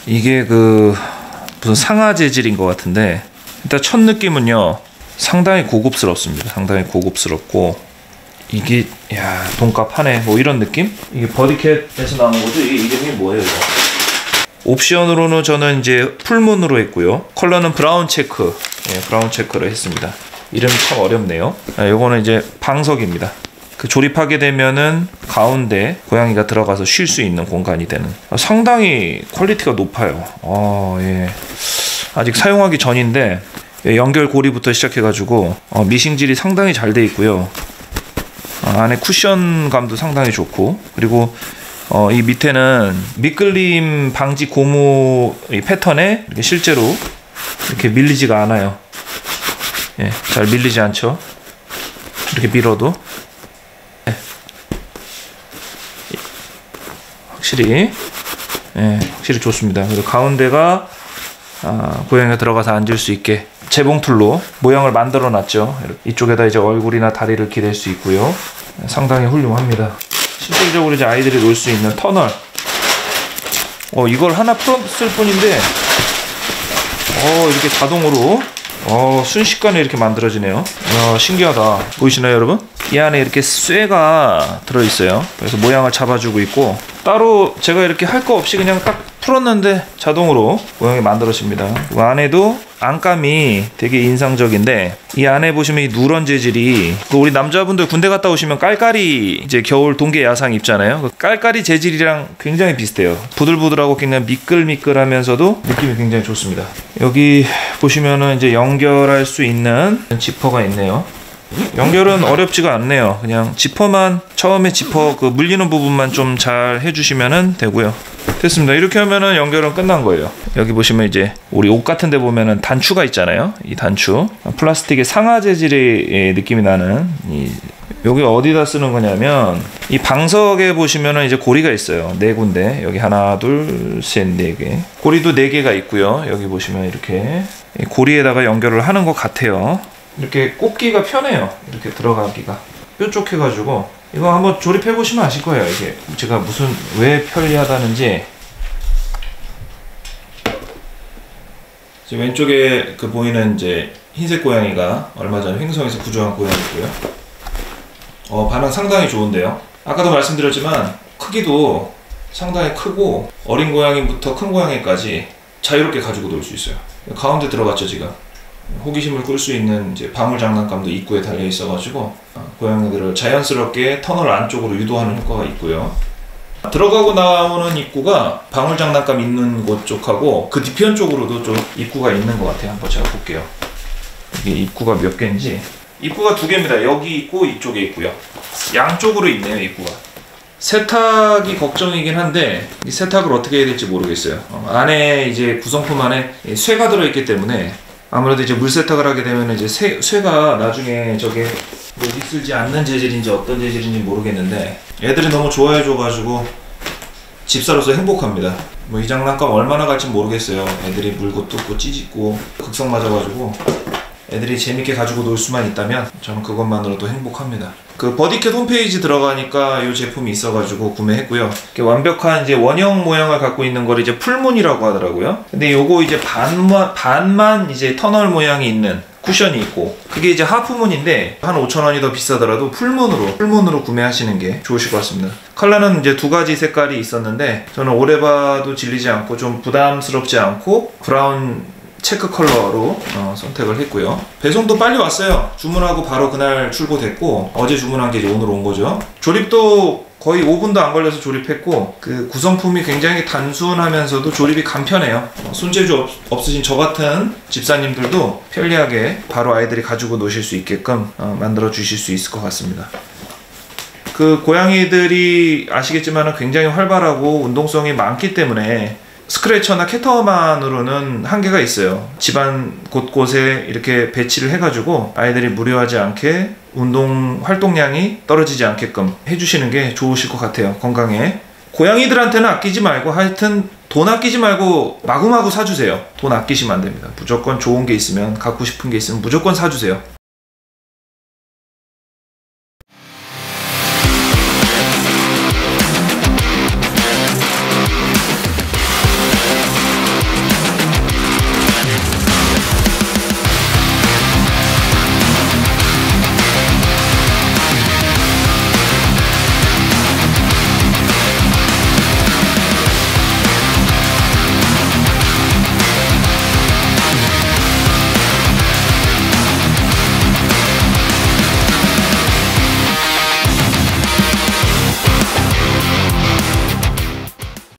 이게 그 무슨 상하 재질인 것 같은데, 일단 첫 느낌은요 상당히 고급스럽습니다. 상당히 고급스럽고, 이게 야 돈값 하네 뭐 이런 느낌? 이게 버디캣에서 나온 거죠? 이게 이름이 뭐예요 이거? 옵션으로는 저는 이제 풀문으로 했고요. 컬러는 브라운 체크, 브라운 체크를 했습니다. 이름이 참 어렵네요. 요거는 이제 방석입니다. 그 조립하게 되면은 가운데 고양이가 들어가서 쉴 수 있는 공간이 되는, 상당히 퀄리티가 높아요. 예. 아직 사용하기 전인데 연결 고리부터 시작해가지고 미싱질이 상당히 잘 돼 있고요. 안에 쿠션감도 상당히 좋고, 그리고 이 밑에는 미끌림 방지 고무 이 패턴에 이렇게 실제로 이렇게 밀리지가 않아요. 예, 잘 밀리지 않죠. 이렇게 밀어도 확실히 좋습니다. 그리고 가운데가 고양이가 들어가서 앉을 수 있게 재봉틀로 모양을 만들어 놨죠. 이쪽에다 이제 얼굴이나 다리를 기댈 수 있고요. 상당히 훌륭합니다. 실질적으로 이제 아이들이 놀 수 있는 터널. 이걸 하나 풀었을 뿐인데 이렇게 자동으로 순식간에 이렇게 만들어지네요. 이야, 신기하다. 보이시나요 여러분? 이 안에 이렇게 쇠가 들어있어요. 그래서 모양을 잡아주고 있고, 따로 제가 이렇게 할 거 없이 그냥 딱 풀었는데 자동으로 모양이 만들어집니다. 그 안에도 안감이 되게 인상적인데, 이 안에 보시면 이 누런 재질이, 우리 남자분들 군대 갔다 오시면 깔깔이 이제 겨울 동계 야상 입잖아요. 그 깔깔이 재질이랑 굉장히 비슷해요. 부들부들하고 굉장히 미끌미끌하면서도 느낌이 굉장히 좋습니다. 여기 보시면은 이제 연결할 수 있는 지퍼가 있네요. 연결은 어렵지가 않네요. 그냥 지퍼만, 처음에 지퍼 그 물리는 부분만 좀 잘 해주시면은 되고요. 됐습니다. 이렇게 하면은 연결은 끝난 거예요. 여기 보시면 이제 우리 옷 같은 데 보면은 단추가 있잖아요. 이 단추, 플라스틱의 상하 재질의 느낌이 나는, 여기 어디다 쓰는 거냐면 이 방석에 보시면은 이제 고리가 있어요. 4군데. 여기 하나, 둘, 셋, 4개. 고리도 4개가 있고요. 여기 보시면 이렇게 고리에다가 연결을 하는 것 같아요. 이렇게 꽂기가 편해요. 이렇게 들어가기가 뾰족해가지고, 이거 한번 조립해 보시면 아실 거예요. 이게 제가 왜 편리하다는지. 지금 왼쪽에 그 보이는 이제 흰색 고양이가 얼마 전에 횡성에서 구조한 고양이고요. 반응 상당히 좋은데요. 아까도 말씀드렸지만 크기도 상당히 크고, 어린 고양이부터 큰 고양이까지 자유롭게 가지고 놀 수 있어요. 가운데 들어갔죠 지금. 호기심을 끌 수 있는 이제 방울 장난감도 입구에 달려 있어가지고 고양이들을 자연스럽게 터널 안쪽으로 유도하는 효과가 있고요. 들어가고 나오는 입구가 방울 장난감 있는 곳 쪽하고 그 뒤편 쪽으로도 좀 입구가 있는 것 같아요. 한번 제가 볼게요. 이게 입구가 몇 개인지. 입구가 2개입니다. 여기 있고 이쪽에 있고요. 양쪽으로 있네요 입구가. 세탁이 걱정이긴 한데 이 세탁을 어떻게 해야 될지 모르겠어요. 안에 이제 구성품 안에 쇠가 들어있기 때문에 아무래도 이제 물 세탁을 하게 되면 이제 쇠가 나중에 저게 뭐 미쓰지 않는 재질인지 어떤 재질인지 모르겠는데, 애들이 너무 좋아해 줘가지고 집사로서 행복합니다. 뭐 이 장난감 얼마나 갈지 모르겠어요. 애들이 물고 뜯고 찌짓고 극성 맞아가지고 애들이 재밌게 가지고 놀 수만 있다면 저는 그것만으로도 행복합니다. 그 버디캣 홈페이지 들어가니까 이 제품이 있어가지고 구매했고요. 완벽한 이제 원형 모양을 갖고 있는 걸 이제 풀문이라고 하더라고요. 근데 요거 이제 반만 이제 터널 모양이 있는 쿠션이 있고, 그게 이제 하프문인데 한 5,000원이 더 비싸더라도 풀문으로 구매하시는 게 좋으실 것 같습니다. 컬러는 이제 2가지 색깔이 있었는데 저는 오래 봐도 질리지 않고 좀 부담스럽지 않고 브라운 체크 컬러로 선택을 했고요. 배송도 빨리 왔어요. 주문하고 바로 그날 출고됐고, 어제 주문한 게 이제 오늘 온 거죠. 조립도 거의 5분도 안 걸려서 조립했고, 그 구성품이 굉장히 단순하면서도 조립이 간편해요. 손재주 없으신 저 같은 집사님들도 편리하게 바로 아이들이 가지고 노실 수 있게끔 만들어 주실 수 있을 것 같습니다. 그 고양이들이 아시겠지만 굉장히 활발하고 운동성이 많기 때문에 스크래처나 캣타워만으로는 한계가 있어요. 집안 곳곳에 이렇게 배치를 해가지고 아이들이 무료하지 않게 운동 활동량이 떨어지지 않게끔 해주시는 게 좋으실 것 같아요. 건강에. 고양이들한테는 아끼지 말고, 하여튼 돈 아끼지 말고 마구마구 사주세요. 돈 아끼시면 안 됩니다. 무조건 좋은 게 있으면, 갖고 싶은 게 있으면 무조건 사주세요.